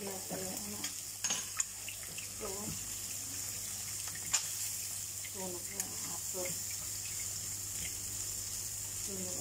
lasa yung ano. So, tunog na aso. Tunog